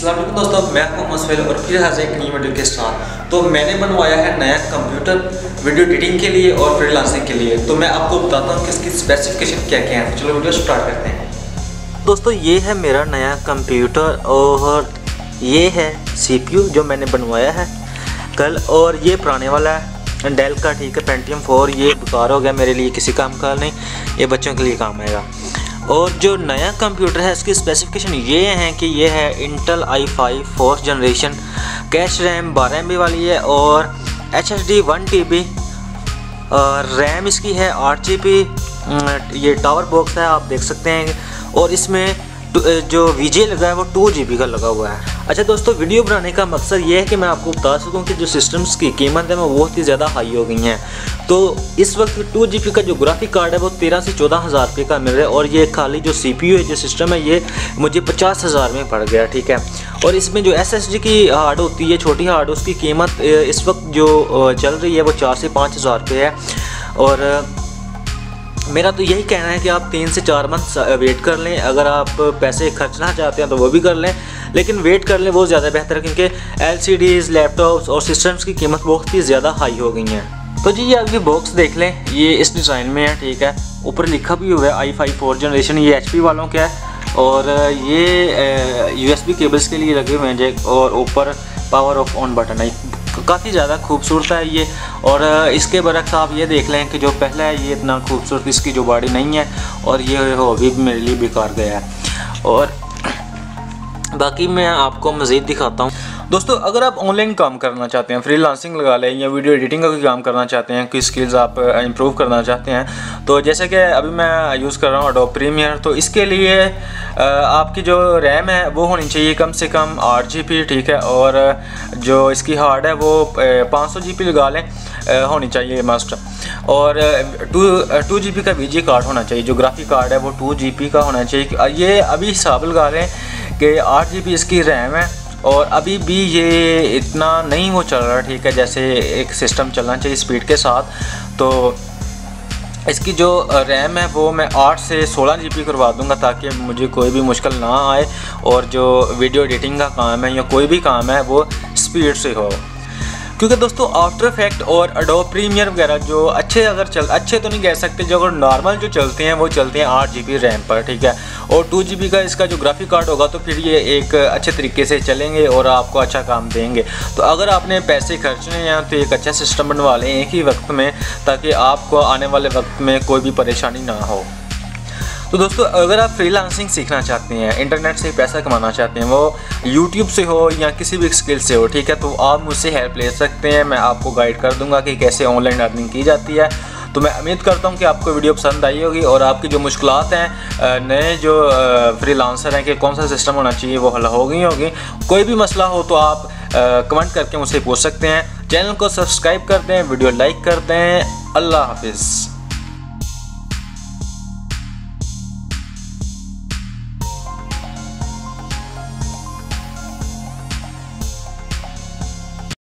अस्सलाम वालेकुम दोस्तों, मैं हूं सोहाइल और फिर हाजिर एक नई वीडियो के साथ। तो मैंने बनवाया है नया कंप्यूटर वीडियो एडिटिंग के लिए और फ्रीलांसिंग के लिए। तो मैं आपको बताता हूं कि इसकी स्पेसिफिकेशन क्या क्या है। चलो वीडियो स्टार्ट करते हैं। दोस्तों ये है मेरा नया कंप्यूटर और ये है CPU जो मैंने बनवाया है कल, और ये पुराने वाला है डेल का, ठीक है, पेंटियम 4। ये बेकार हो गया, मेरे लिए किसी काम का नहीं, ये बच्चों के लिए काम आएगा। और जो नया कंप्यूटर है इसकी स्पेसिफिकेशन ये है कि ये है Intel i5 4th generation, cache RAM 12 MB वाली है और HDD 1 TB, और रैम इसकी है 8 GB। ये टावर बॉक्स है, आप देख सकते हैं। और इसमें जो VGA लगा है वो 2 GB का लगा हुआ है। अच्छा दोस्तों, वीडियो बनाने का मकसद ये है कि मैं आपको बता सकूं कि जो सिस्टम्स की कीमत है वो बहुत ही ज़्यादा हाई हो गई हैं। तो इस वक्त 2 GB का जो ग्राफिक कार्ड है वो 13 से 14 हज़ार रुपये का मिल रहा है, और ये खाली जो CPU है, जो सिस्टम है, ये मुझे 50 हज़ार में पड़ गया, ठीक है। और इसमें जो SSD की हार्ड होती है, छोटी हार्ड, उसकी कीमत इस वक्त जो चल रही है वो 4 से 5 हज़ार रुपये है। और मेरा तो यही कहना है कि आप 3 से 4 मंथ वेट कर लें। अगर आप पैसे खर्चना चाहते हैं तो वो भी कर लें, लेकिन वेट कर लें, वो ज़्यादा बेहतर है, क्योंकि LCDs, लैपटॉप्स और सिस्टम्स की कीमत बहुत ही ज़्यादा हाई हो गई हैं। तो जी ये अभी बॉक्स देख लें, ये इस डिज़ाइन में है, ठीक है। ऊपर लिखा भी हुआ है i5 4th जनरेशन, ये HP वालों का है। और ये USB केबल्स के लिए लगे हुए हैं, और ऊपर पावर ऑफ ऑन बटन है। काफ़ी ज़्यादा खूबसूरत है ये। और इसके बरक्स आप ये देख लें कि जो पहला है ये इतना खूबसूरत इसकी जो बॉडी नहीं है, और ये हो भी मेरे लिए बेकार गया है। और बाकी मैं आपको मज़ीद दिखाता हूँ। दोस्तों अगर आप ऑनलाइन काम करना चाहते हैं, फ्रीलांसिंग लगा लें, या वीडियो एडिटिंग का कोई काम करना चाहते हैं, कोई स्किल्स आप इंप्रूव करना चाहते हैं, तो जैसे कि अभी मैं यूज़ कर रहा हूँ एडोब प्रीमियर, तो इसके लिए आपकी जो रैम है वो होनी चाहिए कम से कम 8 GB, ठीक है। और जो इसकी हार्ड है वो 500 GB लगा लें, होनी चाहिए मस्ट। और 2 GB का VGA कार्ड होना चाहिए। जो ग्राफिक कार्ड है वो 2 GB का होना चाहिए। ये अभी हिसाब लगा लें कि 8 GB इसकी रैम है, और अभी भी ये इतना नहीं वो चल रहा, ठीक है, जैसे एक सिस्टम चलना चाहिए स्पीड के साथ। तो इसकी जो रैम है वो मैं 8 से 16 GB करवा दूंगा, ताकि मुझे कोई भी मुश्किल ना आए, और जो वीडियो एडिटिंग का काम है या कोई भी काम है वो स्पीड से हो। क्योंकि दोस्तों आफ्टर इफेक्ट और एडोब प्रीमियर वगैरह जो अच्छे तो नहीं कह सकते, जो अगर नॉर्मल जो चलते हैं वो चलते हैं 8 GB रैम पर, ठीक है। और 2 GB का इसका जो ग्राफिक कार्ड होगा तो फिर ये एक अच्छे तरीके से चलेंगे और आपको अच्छा काम देंगे। तो अगर आपने पैसे खर्चने हैं तो एक अच्छा सिस्टम बनवा लें एक ही वक्त में, ताकि आपको आने वाले वक्त में कोई भी परेशानी ना हो। तो दोस्तों अगर आप फ्रीलांसिंग सीखना चाहते हैं, इंटरनेट से पैसा कमाना चाहते हैं, वो यूट्यूब से हो या किसी भी स्किल से हो, ठीक है, तो आप मुझसे हेल्प ले सकते हैं। मैं आपको गाइड कर दूंगा कि कैसे ऑनलाइन अर्निंग की जाती है। तो मैं उम्मीद करता हूं कि आपको वीडियो पसंद आई होगी, और आपकी जो मुश्किलात हैं, नए जो फ्रीलांसर हैं कि कौन सा सिस्टम होना चाहिए, वो हल हो गई होगी। कोई भी मसला हो तो आप कमेंट करके मुझसे पूछ सकते हैं। चैनल को सब्सक्राइब कर दें, वीडियो लाइक कर दें। अल्लाह हाफिज़।